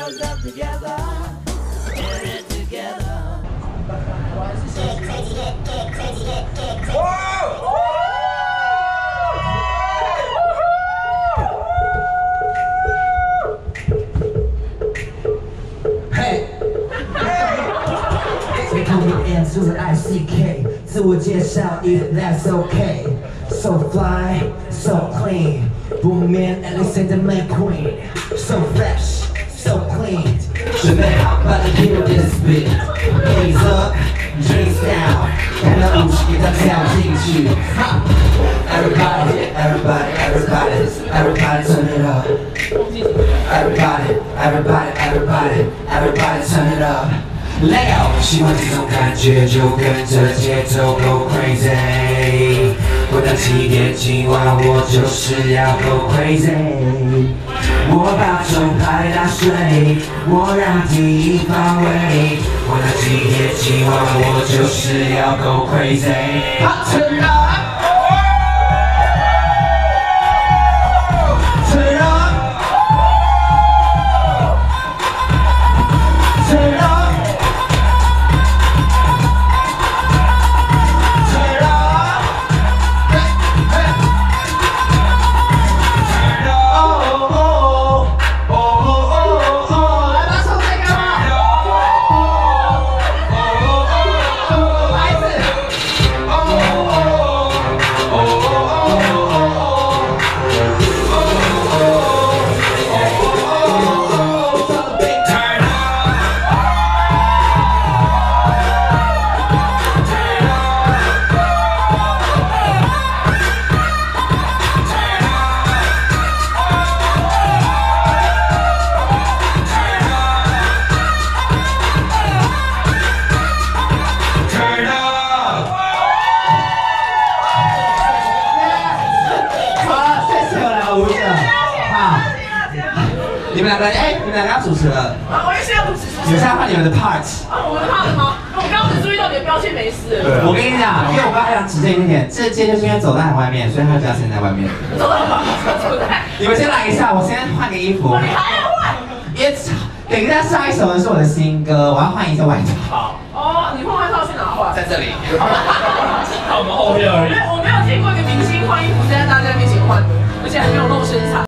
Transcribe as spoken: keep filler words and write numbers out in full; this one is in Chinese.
ourselves together. In it together. Hey, 别偷偷 N 就是 I C K， 自我介绍 if that's okay。So fly, so clean， 不眠 Alexander McQueen。So fresh, so clean， 准备好把它 kill this beat。Hands up, drinks down， 看到舞池给它跳进去。Everybody, everybody, everybody, everybody turn it up. Everybody, everybody, everybody, everybody turn it up. Leo， 喜欢这种感觉，就跟着节奏 go crazy。不到七点，今晚我就是要 go crazy。我把钟拍打碎，我让第一方位。不到七点，今晚我就是要 go crazy。Turn it up。你们两个，哎，你们两个要主持了。 啊，我也是要主持。 你们现在换你们的 part。 啊，我们的 part 吗？我刚刚只注意到你的标签没事。 我跟你讲，因为我刚才想指正一点，这届就是因为走在很外面，所以他就要先在外面。 走在走在。 你们先来一下，我先换个衣服。 你还要换？ 因为等一下上一首的是我的新歌，我要换一件外套。 好。哦，你换外套去哪换？ 在这里。 在我们后面而已。 我没有见过一个明星换衣服是在大家面前换的，而且还没有露身材。